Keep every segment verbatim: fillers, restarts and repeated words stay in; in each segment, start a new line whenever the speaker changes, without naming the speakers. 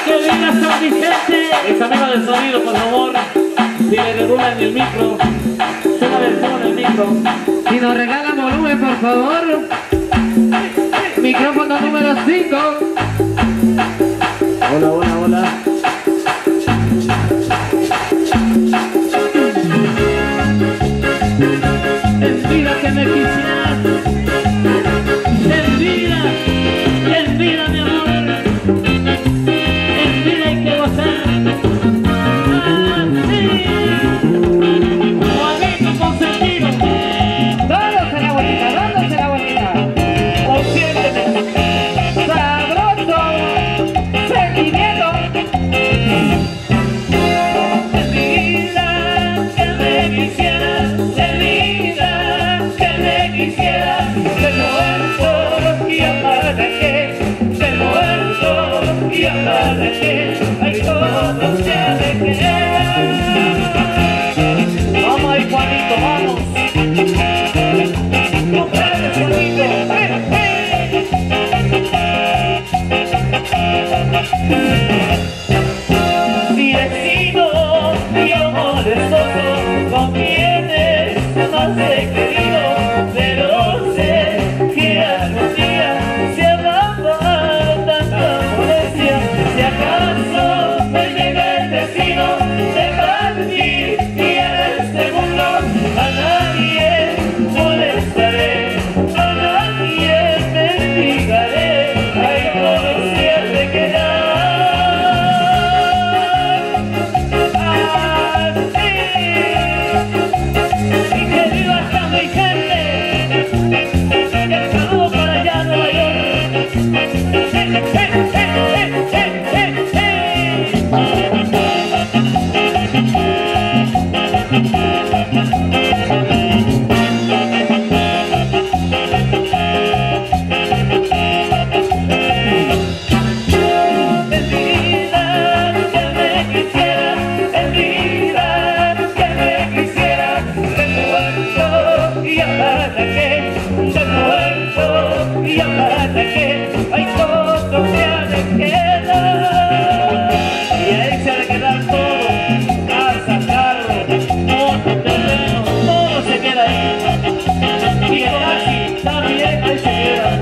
¡Que viva San Vicente! Es amigo del sonido, por favor. Si le regulan el micro, súbale el tono el micro.
Si nos regalan volumen, por favor. Micrófono número cinco.
Hola, hola, hola. En vida que me quisieras, en vida, en vida mi amor, en vida hay que gozar. Así, Juanito consentido,
Todos en la bolita, todos en la bolita.
consciénteme,
Sabroso. Sentimiento.
en vida que me quisieras, en vida que me quisieras, de muerto y amada que, de muerto y amada que, hay todo se ha de querer. Vamos ahí, Juanito, vamos. Comprate, Juanito, ven, ven. Si he sido yo molestoso con quienes más he querido, pero sé que algún día se habrá tanta molestia. Si acaso me llega el destino de partir y en este mundo a nadie molestaré, a nadie mendigaré, hay todo se ha de quedar. Y que viva San Vicente, y el saludo para allá Nueva York. ¡Eh, eh, eh, eh, eh, eh, En vida que me quisieras, en vida que me quisieras, de muerto y amada que, de muerto y amada que, hay todo se ha de quedar. Y ahí se ha de quedar todo, casa, carro, moto, terreno, todo se queda ahí. Y el taxi también ahí se queda.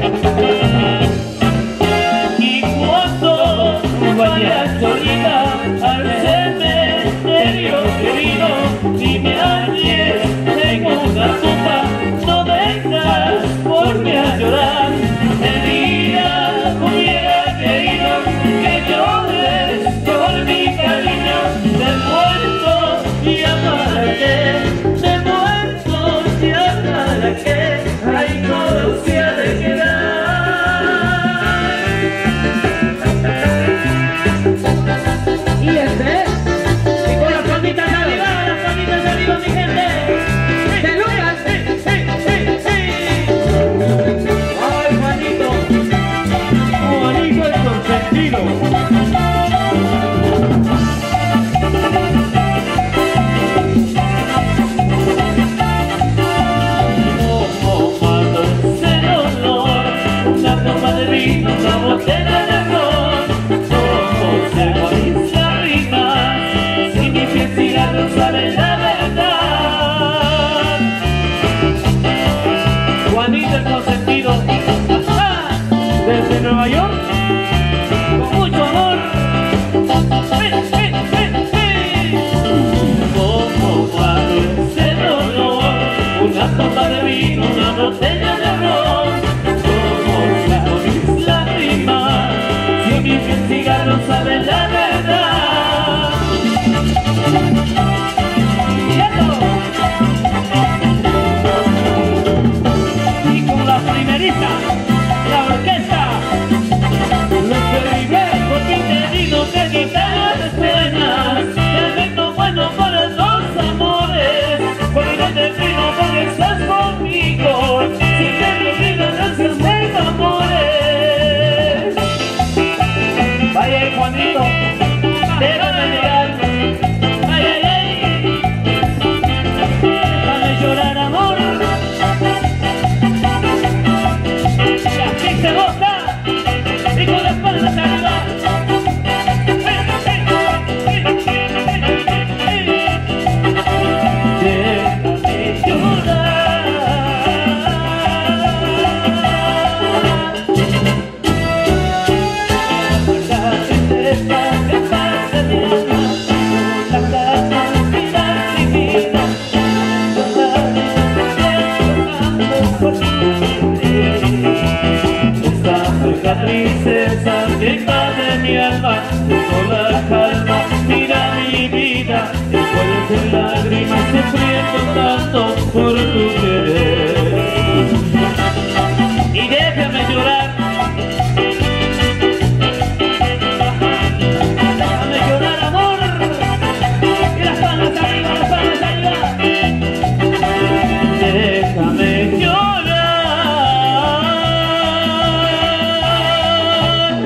Y cuando vayas solita al cementerio querido y me halles en una tumba, no vengas por mí a llorar. El día hubiera querido que llores por mi cariño, de muerto y amada que, de muerto y amada que, hay todo se ha de quedar.
Y este es
Y con las palmitas arriba, las palmitas arriba, mi gente.
de Lucas.
¡Sí, sí, sí, sí! ¡Ay, Juanito! Juanito el consentido. Como cuando el olor, una copa de vino, una botella de ron, como se morir las rimas, si mi fiel cigarro sabe la verdad. Juanito el consentido, ¡ajá! Desde Nueva York, con mucho amor. ¡Ven, ven, ven, ven! Como cuando el olor, una copa de vino, una botella de ron, como se morir las rimas, si mi fiel cigarro sabe la verdad. Y con la primerita, la orquesta, los peribejos que te digo que guitarras buenas, el ritmo bueno para los amores, cuando te pido porque estás conmigo, si te olvido gracias de amores. Vaya Juanito, te van a llegar. Ay, ay, ay, déjame llorar amor. Y así se goza, y con las palmas arriba. tristeza que parte mi alma, la calma, mira mi vida, esta tristeza que invade mi alma, con la calma, mira mi vida, envuelves en lágrimas sufriendo tanto por tu querer. Y déjame llorar, déjame llorar, amor, y las palmas arriba, las palmas arriba. Déjame llorar,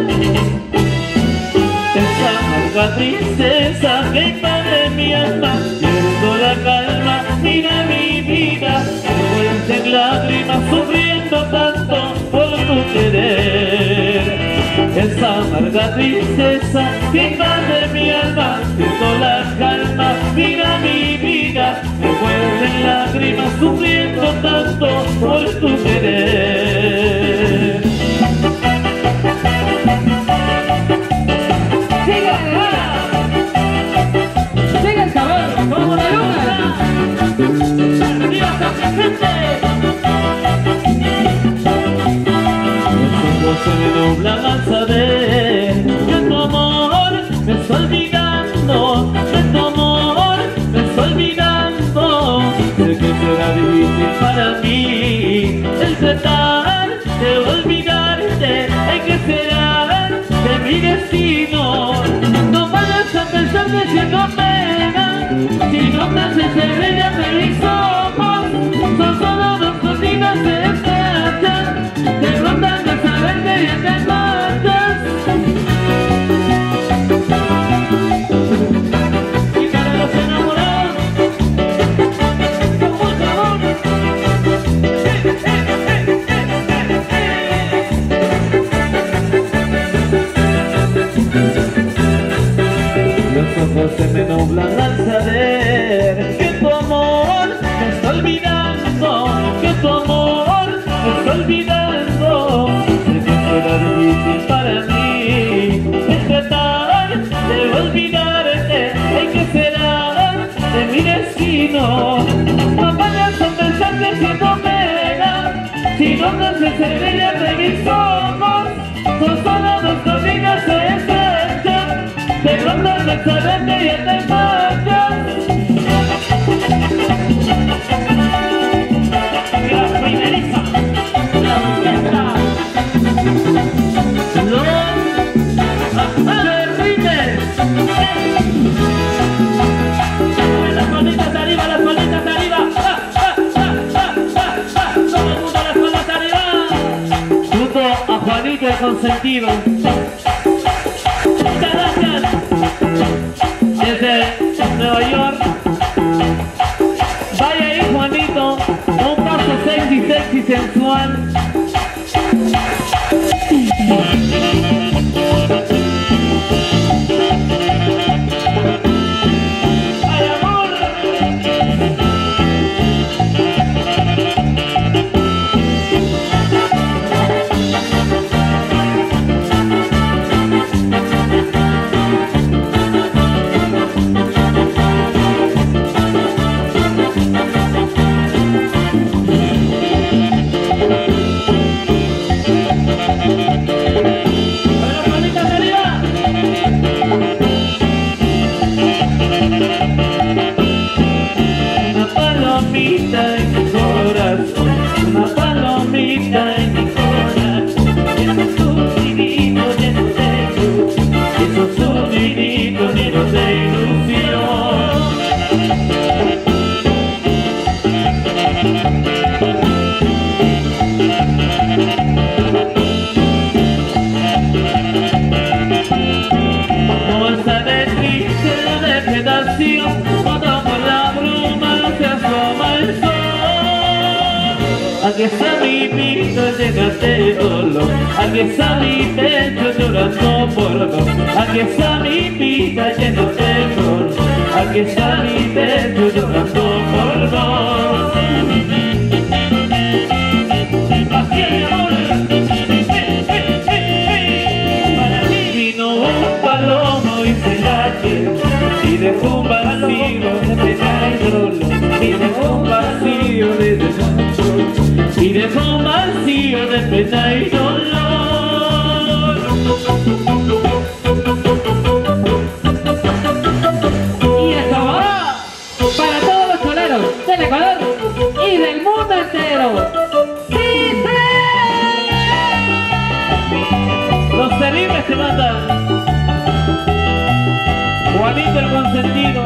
esa amarga tristeza que invade mi alma, pierdo la calma, mira mi vida, envuelves en lágrimas sufriendo tanto por tu querer. Esa amarga tristeza que invade mi alma, pierdo la calma, mira mi vida, envuelves en lágrimas sufriendo tanto por tu querer.
¡Sigue! ¡Sigue el sabor! ¡Como la luna!
¡Arriba San Vicente! Los ojos se me nublan al saber que tu amor me está olvidando, que tu amor me está olvidando. Sé que será difícil para mí el tratar de olvidarte. ¿En qué será de mi destino? No vayas a pensar que siento pena, si no me haces ser bella de mis ojos. Son solo dos cositas que escachan, te rondan de saber que ya te marchas. Y para los enamorados, con mucho amor. Los ojos se me nublan al saber que tu amor me está olvidando, que tu amor me está olvidando. Sé que será difícil para mí el tratar de olvidarte. ¿En qué será de mi destino? No vayas a pensar que siento pena, si no me haces ser bella de mis ojos. Son solo dos cositas que estrechan, te rondan de saber que ya te marchas. La primeriza, la fiesta, los terribles. Las palitas arriba, las palitas arriba. Ah, ah, ah, ah, ah, ah. Todo el mundo las palas arriba. Junto a Juanito el consentido. Muchas gracias. Desde Nueva York. Vaya ahí, Juanito, un paso sexy, sexy, sensual. ¡Ay, amor! Aquí está mi piso lleno de dolor, aquí está mi pecho llorando por vos. Aquí está mi vida lleno de dolor, aquí está mi pecho llorando por vos. Así es mi amor, para mí vino un valor. dejó un vacío de pena y dolor, y dejó un vacío de descontrol, y dejó un vacío de pena y dolor.
Y esto va para todos los choleros del Ecuador y del mundo entero. ¡Sí, sí!
Los terribles te mandan Juanito el consentido.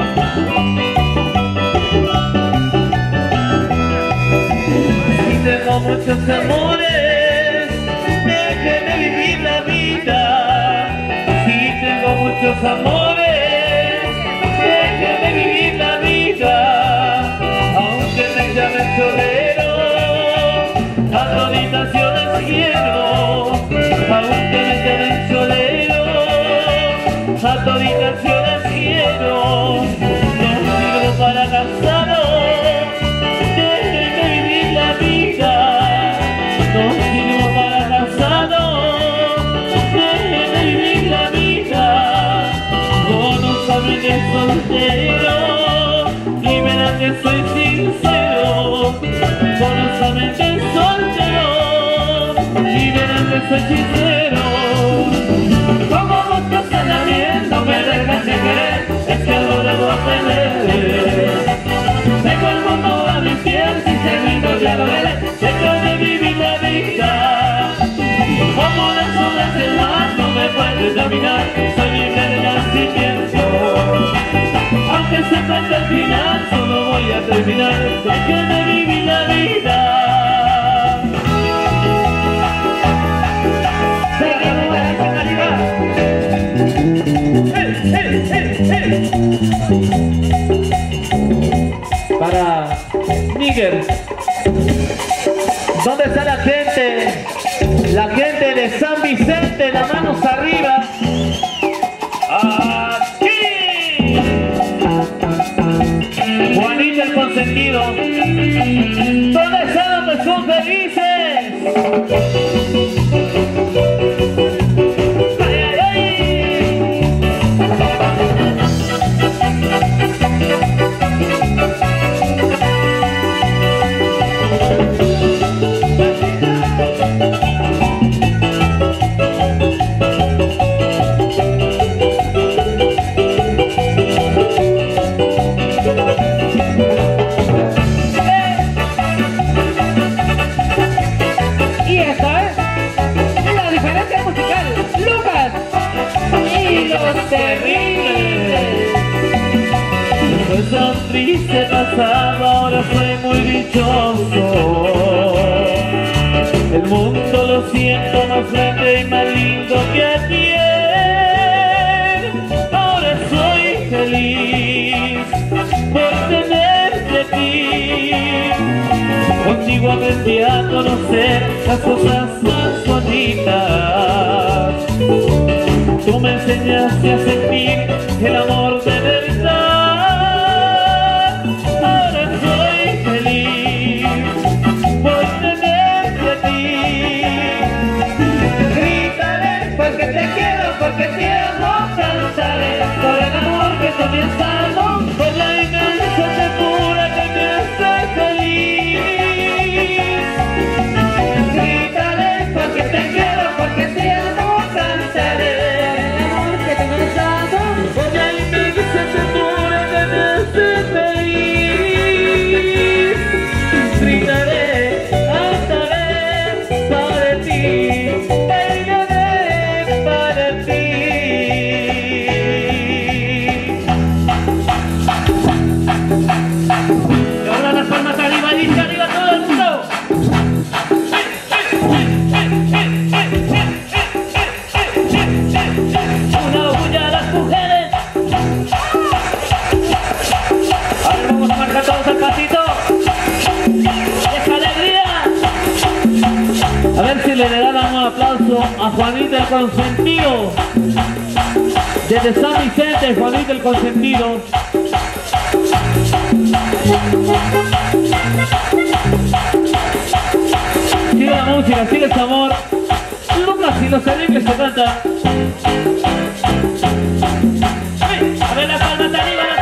Si tengo muchos amores, déjenme vivir la vida. Si tengo muchos amores, déjenme vivir la vida. Aunque me llamen cholero, a toditas yo les quiero. Aunque me llamen cholero, a toditas yo les quiero. No sirvo para casado, déjenme vivir la vida. No sirvo para casado, déjenme vivir la vida. Conózame que soltero y verán que soy sincero. Conózame que soltero y verán que soy sincero. Como muchos en la miel no me dejan de querer, es que ahora voy a tener. Tengo el mundo a mis pies y si el mundo ya lo veré, déjame vivir la vida. Como las olas del mar no me puedes dominar, soy libre de nacimiento. Aunque se trate el final, solo voy a terminar, déjame vivir la vida. Para Níger, ¿dónde está la gente? La gente de San Vicente, las manos arriba. Aquí. Juanito el consentido. ¿Dónde están los que son felices? Tan triste pasado, ahora soy muy dichoso. El mundo lo siento más grande y más lindo que ayer. Ahora soy feliz por tenerte a ti. Contigo aprendí a conocer las cosas más bonitas. Tú me enseñaste a sentir el amor de verdad. Porque te amo, cansaré por el amor que te me has dado, por la inmensa ternura que me hace feliz. Gritaré porque te quiero, porque te amo, cansaré por el amor que te me has dado, por la inmensa ternura que me hace feliz. Gritaré, cantaré para ti. A ver si le regalan un aplauso a Juanito el consentido. Desde San Vicente, Juanito el consentido. Sigue la música, sigue el sabor. Lucas y los terribles se cantan. A ver la palma arriba.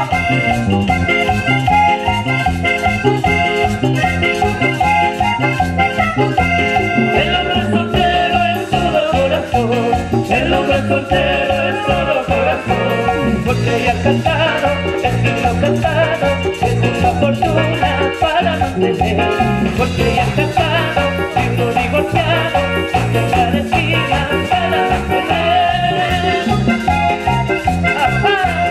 Porque ya cantado, es lo cantado, es la fortuna para mantener. Porque ya cantado, vivo divorciado, de cada esquina para mantener. ¡Ajá!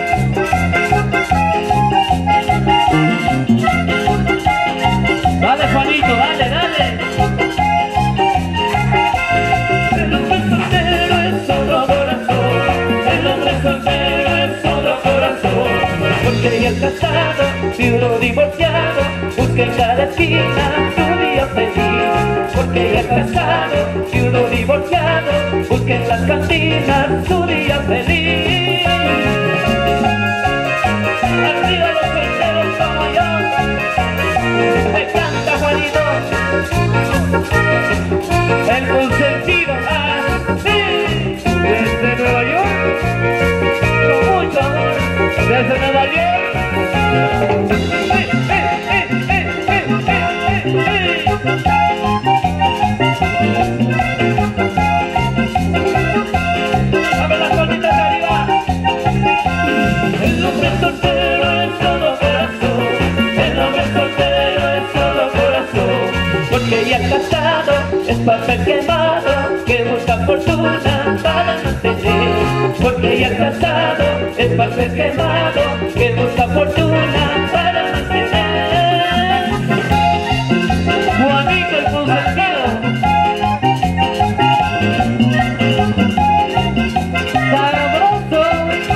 Dale, Juanito, dale, dale. El hombre soltero es solo corazón, el hombre soltero es solo corazón. Porque ya casado, viudo divorciado, busca en cada esquina tu día feliz. Porque ya casado, viudo divorciado, busca en las cantinas tu día feliz. Arriba los solteros como yo, me canta Juanito, el consentido, ah, sí, desde Nueva York, con mucho amor, desde Nueva York. ¡Eh, eh, eh, eh, eh, eh, eh, eh! ¡Dame las palmitas arriba! El hombre soltero es solo corazón, el hombre soltero es solo corazón. Porque ya casado es papel quemado que busca fortuna para mantener. Porque ya casado es papel quemado que busca fortuna para mantener. Juanito el consentido, sabroso.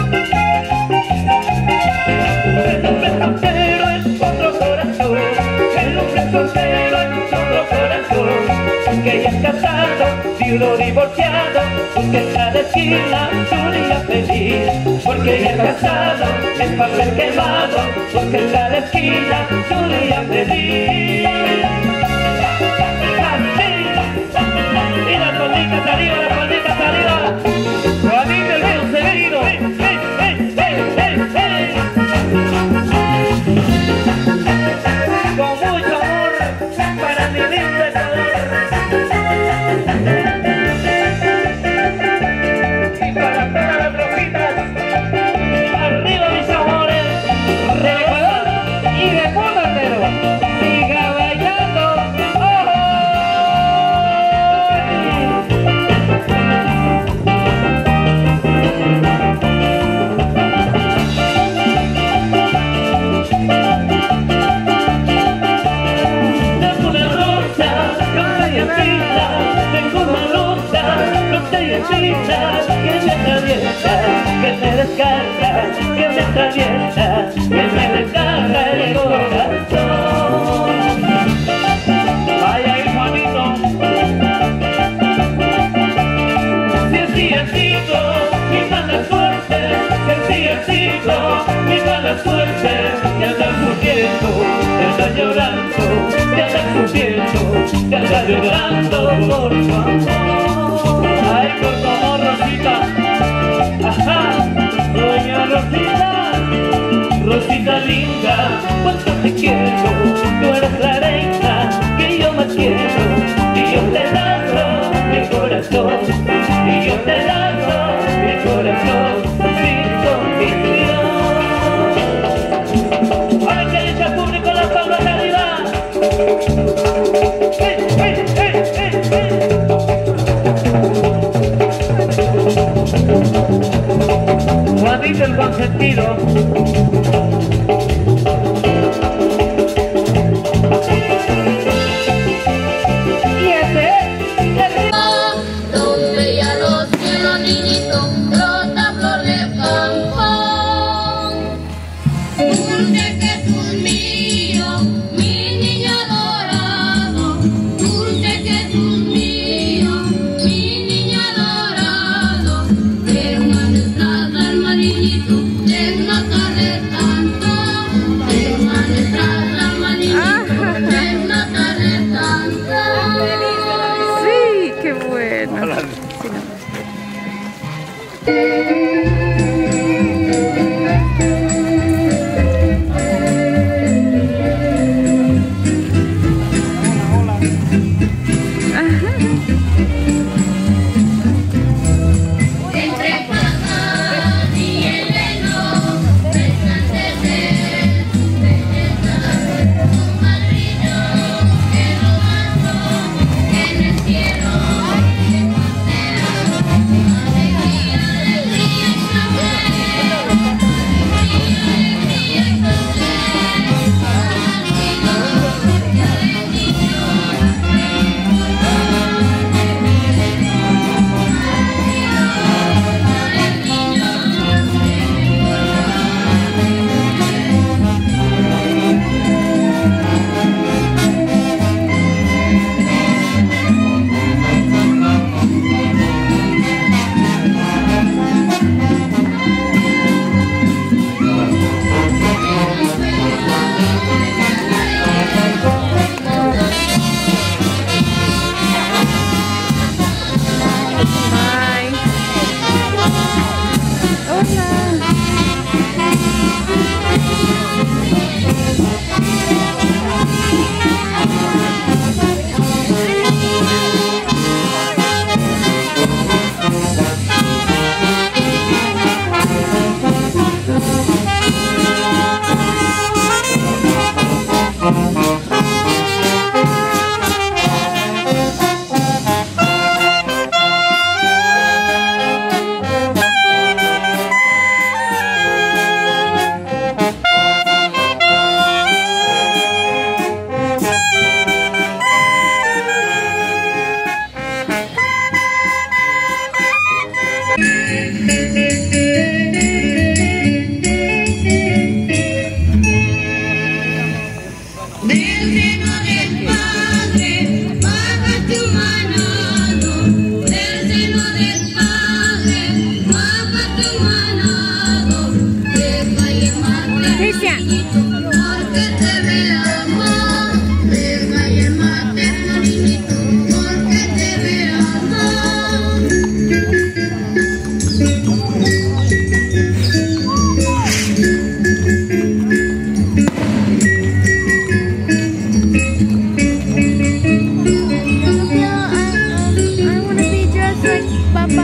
El hombre soltero es otro corazón, el hombre soltero es otro corazón. Que ya es casado, viudo divorciado, busca en cada esquina su día feliz. Porque ya es casado, es papel quemado, busca en cada esquina su día feliz. Así, y las palmitas arriba, las palmitas arriba. Juanito el consentido. ¡Eh, eh, eh, eh, eh, eh! Con mucho amor para mi lindo Ecuador y para todas las rojitas. Arriba mis amores
Del Ecuador y del mundo entero. Siga bailando. ¡Oh!
Tengo una rosa calladita, tengo una rosa calladita que me atraviesa, que me descarga, que me atraviesa, que me descarga el corazón. Ay, ay, Juanito, si así ha sido mi mala suerte, si así ha sido mi mala suerte, te andas sufriendo, te andas llorando, te andas sufriendo, te andas llorando por tu amor. Ay, por tu amor, Rosita, ajá, doña Rosita, Rosita linda, cuánto te quiero, tú eres la reina que yo más quiero, y yo te danzo mi corazón, y yo te danzo mi corazón sin condición. Ay, que dice el público las palmas arriba. ¡Eh, eh, eh, eh, eh! Juanito el consentido.
Y este es el
Donde ya los cielos, niñito, brota flor de campo. Dulce que tú es mío, mi niño adorado. Dulce que tú es mío, mi niño adorado. Ven a nuestra alma, niñito, ven a tarde.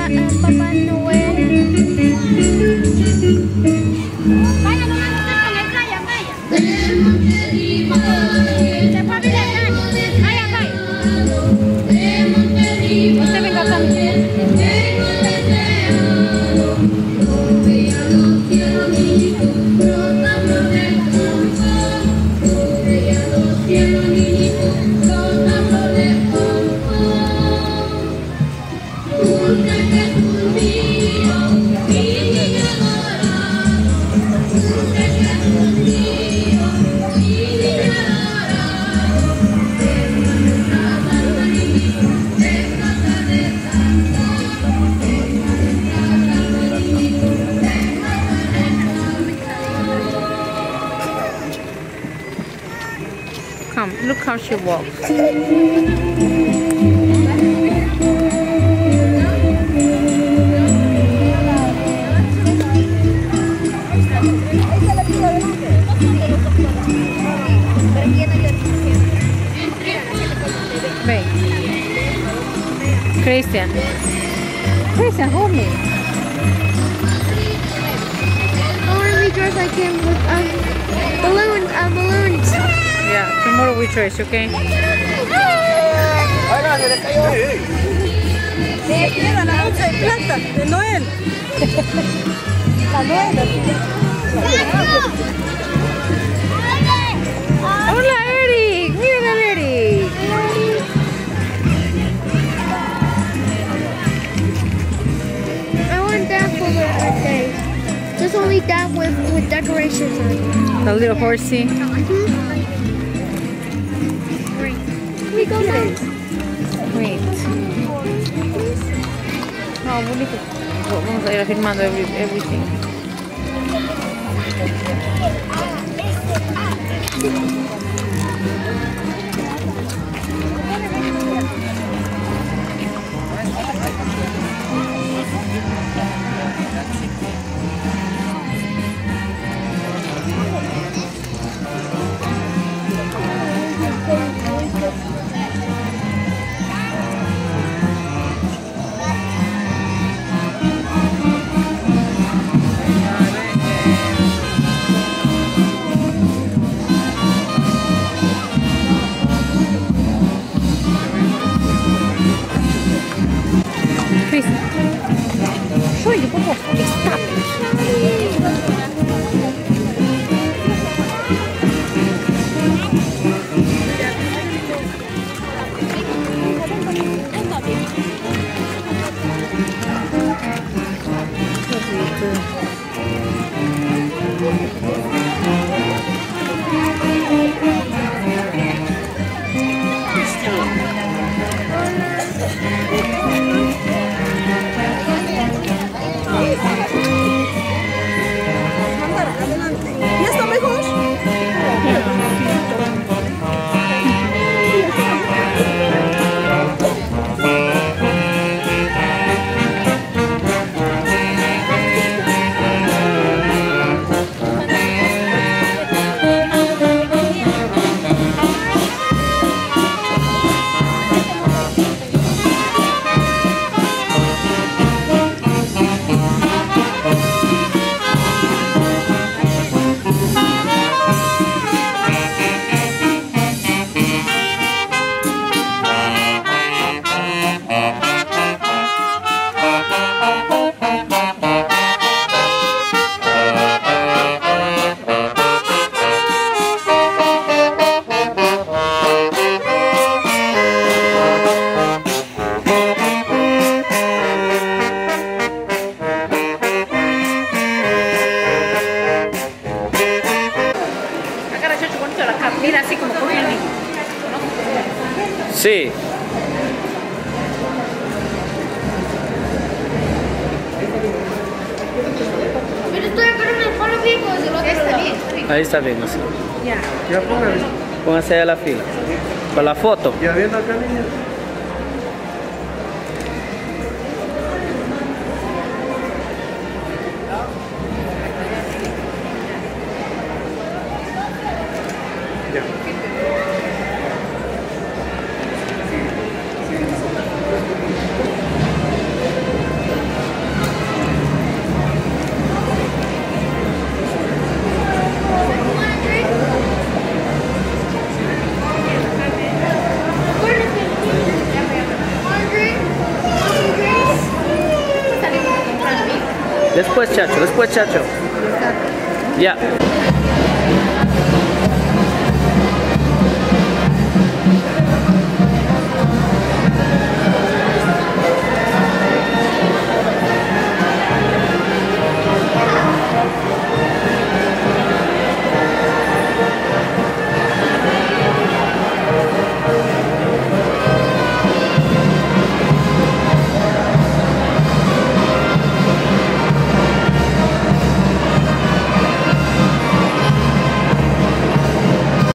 a Papá Noel. Vaya, no me gusta con el playa, vaya. Se fue a Villarreal. Vaya, vaya. Usted venga acá.
Come, look how she walks. Ven. Christian. Christian, hold me.
I want to redress like him with um, balloons, uh, balloons.
Yeah, tomorrow we trace, okay?
Mira, la bolsa de plata de Noel. La Noel.
Hola, Eric. Miren a Eric.
I want that for my birthday. Just only that with, with decorations on it.
The little horsey.
We go down.
Wait. No, bonito. Vamos a ir afirmando every, everything. Show you, Bobo. Stop.
¿Ya está mejor? Mira, así como coge el niño.
Sí.
Pero estoy esperando el palo fijo desde el otro lado.
Ahí está bien, así.
Ya.
Ya póngale.
Pónganse a la fila. Para la foto.
Ya viendo acá, niña. Ya.
Después Chacho, después Chacho. Ya.